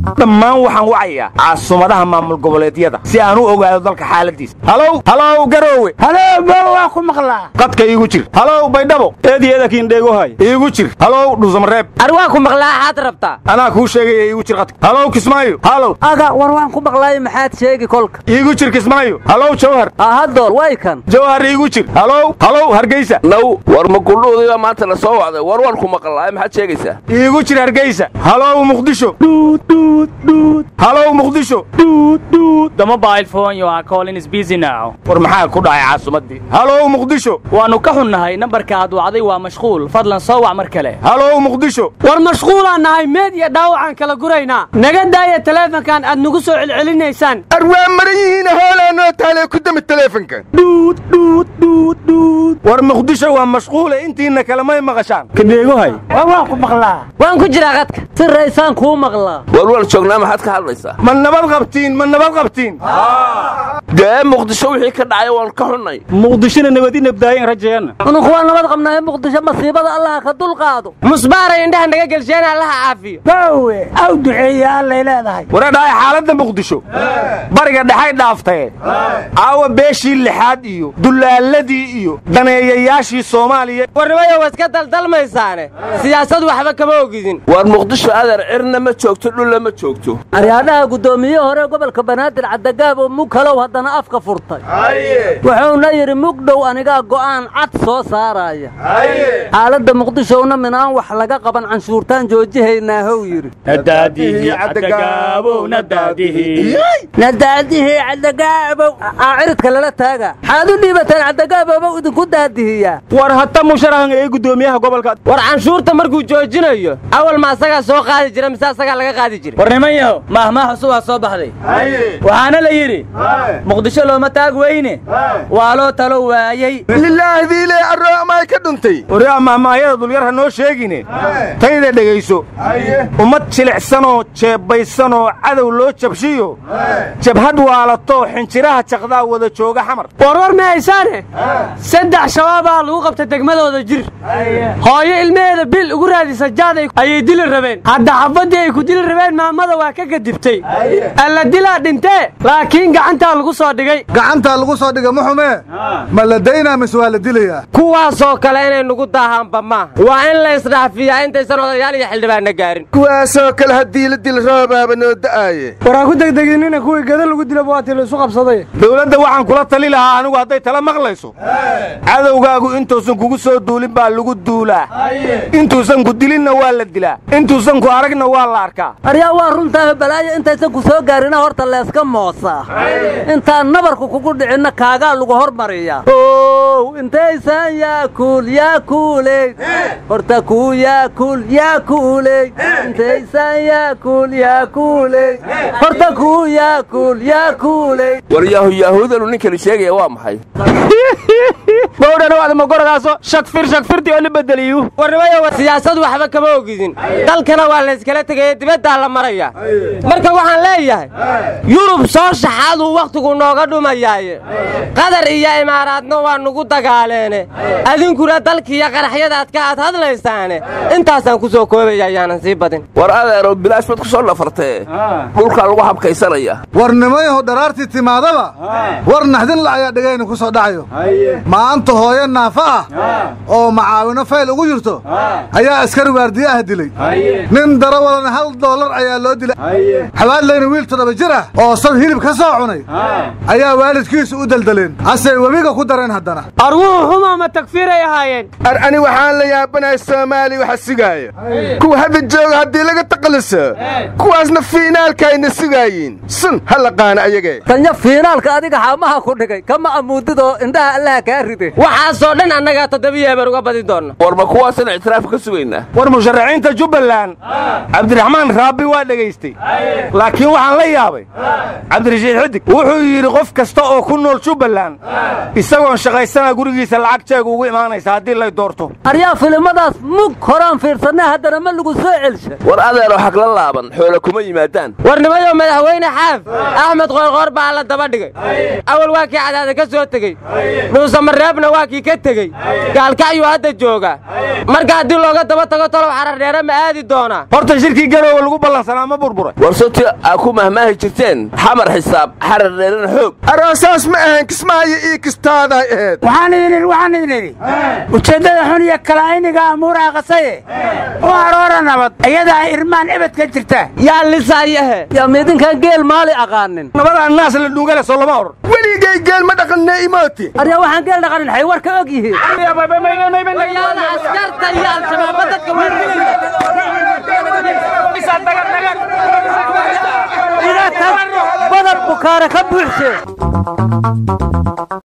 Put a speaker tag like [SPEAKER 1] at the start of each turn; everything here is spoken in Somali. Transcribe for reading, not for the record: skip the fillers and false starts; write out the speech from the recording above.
[SPEAKER 1] dhammaan waxaan wacayaa caasimadda maamul goboleedyada si aan u ogaado dalka xaaladiisa. halow Garowe.
[SPEAKER 2] halow waa ku maqlaa
[SPEAKER 1] qadka iigu jir. halow Baydhabo.
[SPEAKER 3] eediyada kiindheego hay
[SPEAKER 1] iigu jir. halow Dhuusamareeb.
[SPEAKER 4] arwaa ku maqlaa xaad rabtaa
[SPEAKER 1] anaa kuu sheegay iigu jir qadka. halow Kismaayo. halow
[SPEAKER 4] aga war waan ku maqlaa maxaad sheegi kolka
[SPEAKER 1] iigu jir Kismaayo. halow Jawhar.
[SPEAKER 4] hadool way kan
[SPEAKER 1] Jawhar iigu jir. halow Hargeysa.
[SPEAKER 5] naw war ma gudhuudiga maanta la soo wacday war waan ku maqlaa maxaad sheegaysaa
[SPEAKER 1] iigu jir Hargeysa. halow Muqdisho. halow Muqdisho.
[SPEAKER 6] The mobile phone you are calling is busy now.
[SPEAKER 1] war maxaa ku dhacay caasimadii. halow Muqdisho.
[SPEAKER 6] waanu ka xunnahay nambarka aad wacday waa mashquul fadlan soo wac mar kale.
[SPEAKER 1] halow Muqdisho.
[SPEAKER 4] war mashquulaan nahay meed iyo dhaawacaan kala guraynaa naga daaya taleefankan aad nagu soo celcelinaysaan
[SPEAKER 7] arwaa maran yihiin hoolaanoo taale ku dami taleefankan
[SPEAKER 1] war Muqdisho waa mashquul intiina kale may maqashaan
[SPEAKER 3] kiindheego hay
[SPEAKER 2] waa ku maqlaa
[SPEAKER 4] waan ku jiraa qadka si raysaan kuu maqlaa
[SPEAKER 5] war joognaa maxaad ka hadlaysaa
[SPEAKER 1] ma nabad qabtiin
[SPEAKER 5] dee Muqdisho wixii ka dhacay waan ka xunnay
[SPEAKER 3] muqdishona nabad inabdaayin rajeeyana
[SPEAKER 4] unugu waa nabad qabnaa Muqdisho masiibada Allah ka dulqaado musbaaray indhaha naga galsheen Allah caafiyo
[SPEAKER 2] Garowe aw duceeya alla leedahay
[SPEAKER 1] waradhay xaaladda Muqdisho bariga dhaxay dhaaftay aawa beeshii lixaad iyo dulaaladii iyo daneeyayaashii Soomaaliya
[SPEAKER 4] warnimada waa iska daldalmaysaane siyaasad waxba kama ogidin
[SPEAKER 5] war Muqdisho adeer cirna ma joogto dhul ma joogto
[SPEAKER 4] aryaadaha gudoomiye hore gobolka Banaadir Cadagaab oo mukalow hadana afka furtay wuxuuna yiri mugdhow aniga go'aan cad soo saaraya xaaladda Muqdishoona minaan wax laga qaban canshuurtaan joojiheynaa how yiri
[SPEAKER 6] nadaadihi Cadagaabo nadaadihi
[SPEAKER 4] Cadagaabo aaciridka lala taaga xaadu dhibataan Cadagaabo idinku daadihiya
[SPEAKER 3] war hatta musharahan ee gudoomiyaha gobolka
[SPEAKER 4] war canshuurta markuu joojinayo awal ma asaga soo qaadi jira mise asaga laga qaadi jiray
[SPEAKER 6] warnimayo mahma xusub soo baxday waxaana la yiri Muqdisho looma taag weyne waa loo talo waayay
[SPEAKER 7] lilaahi diile arroomay ka dhuntay
[SPEAKER 1] wariya mahmaayada dulyar hanoo sheegine tayda dhageyso ummad jilicsanoo jeebaysanoo cadow loo jabshiyo jabhad waalato xinjiraha jaqdaa wada jooga xamar
[SPEAKER 4] war ma haysaane saddex shabaab lagu qabtay degmadooda jir hooyo ilmeeda bil ugu raadisa jaaday ayay dili rabeen hadda xafadii ay ku dili rabeen maamada waa ka gadibtay alla dilaa dhintee laakiin gacanta lagu soo dhigay
[SPEAKER 8] muxume ma la deynaa mise waa la dilayaa
[SPEAKER 4] kuwaasoo kale inay nagu daahaanba maaha waa in la isdhaafiyaa intaysan odayaal iyo xildhibaanna gaarin
[SPEAKER 7] kuwaasoo kale haddii la dil roobaaba noo da'aaye
[SPEAKER 2] waraa ku degdeginina kuwii gada lagu dila waatii la isu qabsaday
[SPEAKER 1] dawladda waxaan kula tali lahaa anigu hadday tala maqlayso cadowgaagu intuusan kugu soo duulin baa lagu duulaa intuusan ku dilinna waa la dilaa intuusan ku aragna waa la arkaa aryaa waa runtaa balaayo intaysan ku soo gaarina horta leeska moosaa intaan nabarku kugu dhicinna kaagaa lagu hormariyaa intaysan yaakul horta ku yaakul intaysan yaakul horta ku yaakul
[SPEAKER 5] war yahuudanu ninkani sheegaya waa maxay
[SPEAKER 4] bowdana waad ma goradaaso shakfirtii oo la bedeliyo warnimada siyaasad waxba kama ogidin dalkana waa la iskala tagay dibadda la maraya marka waxaan leeyahay Yurub soo shaxaadu waqtigu nooga dhumayay qadar iyo imaaraadna waa nagu dagaaleene adinkuna dalkiya qaraxyada aad ka hadlaysaane intaasaan ku soo koobaya ayaan sii badin
[SPEAKER 5] war adeero bilaash mad ku soo lafartay dhulka lagu habkaysanaya
[SPEAKER 8] warnimayo daraartii timaadaba war naxdin la ayaa dhagayna ku soo dhacayo maanta hooyo naafa oo macaawino fayl ugu jirto ayaa askari waardiyaha dilay nin darawadan $1 ayaa loo dilay xawaaleyna wiil 7 jir ah oo sab hilib ka soo cunay ayaa waalidkiisu u daldaleen asay wabiga ku dareen haddana
[SPEAKER 4] arwuhuma ma takfiiray ahaayeen
[SPEAKER 7] ani waxaan la yaabanahay Soomaali waxa sigaaya kuwa hadda jooga hadii laga taqaliso kuwaasna fiinaalka ay nasigaayeen sun hal qaan ayaga
[SPEAKER 4] kanya fiinaalka adiga xamaha ku dhigay kama amuudido indhaha Allah ka riday waxa soo dhan annaga 7 yeebar uga badin doona
[SPEAKER 5] war ma kuwaasna ictiraaf ka sugeynaa
[SPEAKER 1] war musharaxiinta Jubbaland Cabdiraxmaan Raabi waa dhageystay laakiin waxaan la yaabay Cabdirashiid Xidig wuxuu yiri qof kasta oo ku nool Jubbaland isagoo shaqaysana gurigiisa lacag jeeg ugu imaanaysa hadii la doorto aryaa filimadaas mug horaan fiirsanaa haddana ma lagu soo celshay
[SPEAKER 5] war adeero xaq la laaban xoolo kuma yimaadaan
[SPEAKER 4] warnimayo madaxweyne Axmed Qoorqoor baa la daba dhigay awal waa kii cadaada ka soo tagay nuusa mareebna shabaabna waa kii ka tegey gaalkacyuu hadda jooga marka haddii looga daba tago talow xarardheere ma aadi doonaa
[SPEAKER 1] horta shirkii garoowe lagu ballansanaa ma burburay
[SPEAKER 5] warsoti aa ku mahmaahi jirteen xamar xisaab xarardheerana xoog
[SPEAKER 7] aroosaas ma ahayn kismaayo ii kistaaday aheed
[SPEAKER 2] waxaan idin idhi ujeeddada xun iyo kalaayniga amuuraha qasaye u aroora nabad iyadaa irmaan ebed ka jirta
[SPEAKER 6] yaa lisaayahe yaa miidinkan geel maali aqaanin
[SPEAKER 1] nabadaan naas la dhuugale soo lama oran
[SPEAKER 7] weligay geel ma dhaqanne imooti
[SPEAKER 6] aryaa waxaan geel dhaqanin xay war ka og yihiin
[SPEAKER 4] askarta iyo al-shabaab dadka
[SPEAKER 6] badar bukaara ka buuxshe